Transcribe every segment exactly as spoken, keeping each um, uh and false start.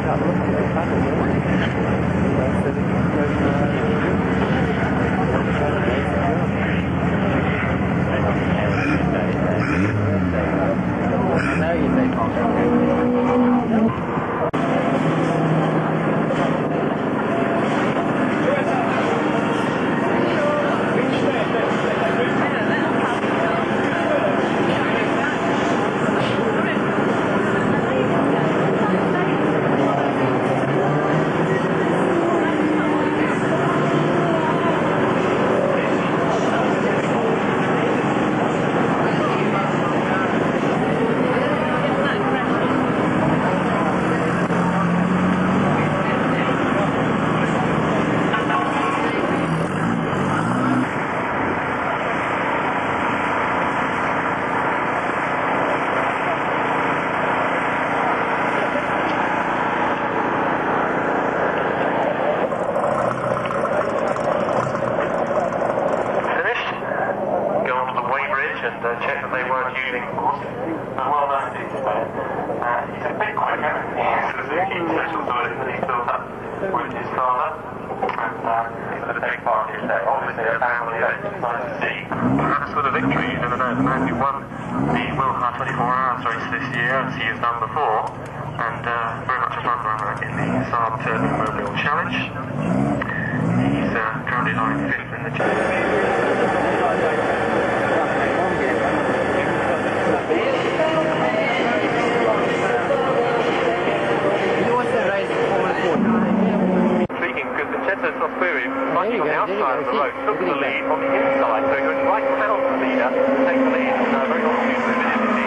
Sospiri, fighting on the outside of the road, took the lead on the inside, so he went right down the leader, take the lead, uh, very long to move in indeed.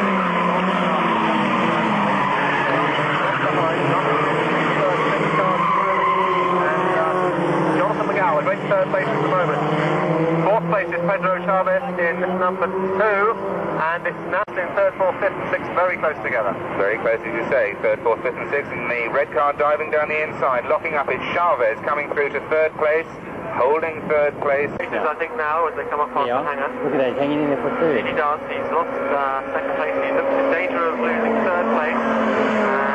Jonathan McGowan, great third place at the moment. Fourth place is Pedro Chavez in number two, and it's now in third, fourth, fifth and sixth, very close together. Very close, as you say, third, fourth, fifth and sixth, and the red car diving down the inside, locking up. It's Chavez coming through to third place, holding third place. Yeah. I think now, as they come up on yeah. the hangar. Look at that, hanging in there for third. He does, he's lost uh, second place, he's in danger of losing third place. Uh,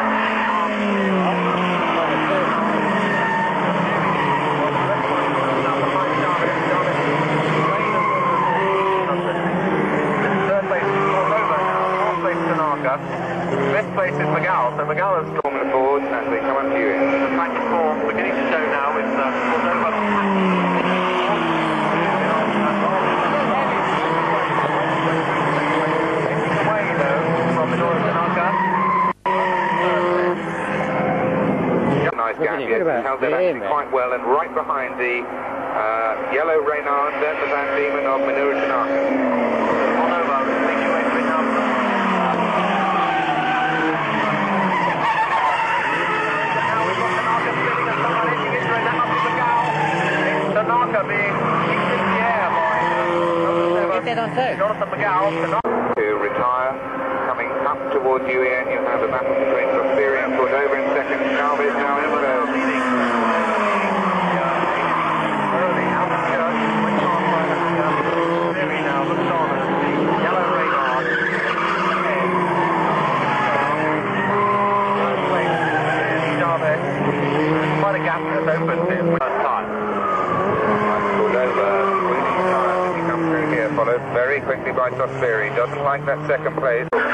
Fifth place is McGowan, so McGowan's storming the boards as they come up to you. The practice form beginning to show now with uh, Cordova. Away though from the door of Tanaka. Nice gap, yes, held that actually quite well, and right behind the uh, yellow Reynard, then the Van Diemen of Minoru Tanaka. Cordova making way to it now. Tanaka being kicked in the air by Jonathan McGowan. To retire, coming up towards you again, you have the battle between Sospiri and Cordova in second. Chavez now in third. Early out of church, went on by the hangar. Sospiri now looks on as the yellow radar. Third place is Chavez. Quite a gap that's opened in first time. Cordova squeezing tires as he comes through here, followed very quickly by Sospiri. Doesn't like that second place. Very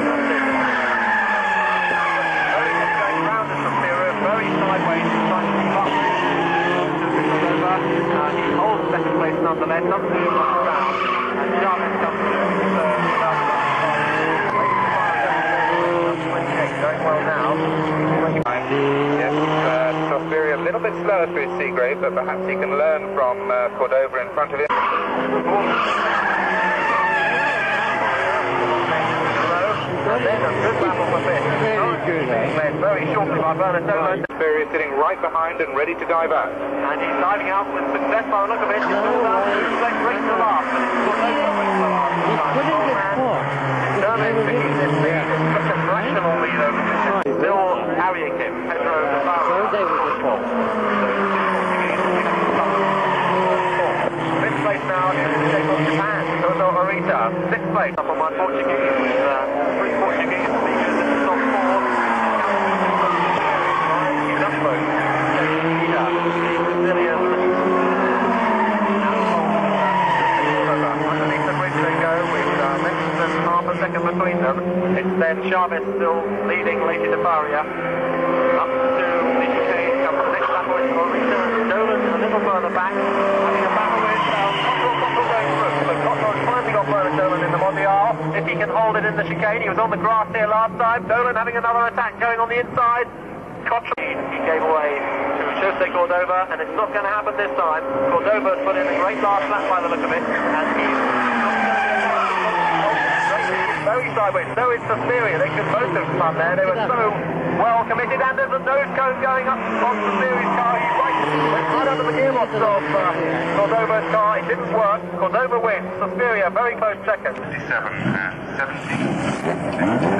sideways, trying to keep up with Cordova. Uh, he holds second place nonetheless, not too much around. And Chavez comes through third. twenty-eight, going well now. Yes, uh, Sospiri a little bit slower through Seagrave, but perhaps he can learn from uh, Cordova in front of him. And then a good battle for fifth. Led very shortly by Vincenzo. Sospiri is sitting right behind and ready to dive out. And he's diving out with success by the look of it. He's pulled out to race to last. And it's Cordova race to last. He couldn't get caught. Determined to keep this lead. It's such a rational lead over this. Still carrying him. Pedro Navarro. Fifth place now is from Japan. Toto Arita. Sixth place up on my Portuguese with uh, three Portuguese speakers in the top four. It's then Chavez still leading Lady Defaria. Up to the chicane comes the next lap with Maurita. Dolan a little further back, having a battle with uh, Cottrell, Cottrell going through. So Cottrell's finally got Bernard Dolan in the Mondial. If he can hold it in the chicane, he was on the grass here last time. Dolan having another attack going on the inside. Cottrell, he gave away to Jose Cordova, and it's not going to happen this time. Cordova's put in a great last lap by the look of it, and he's very sideways. So is Sospiri. They could both have spun there. They were so well committed, and there's a nose cone going up on Sospiri's car. He's right, right under the gearbox of uh, Cordova's car. It didn't work. Cordova wins. Sospiri a very close second. fifty-seven and seventeen.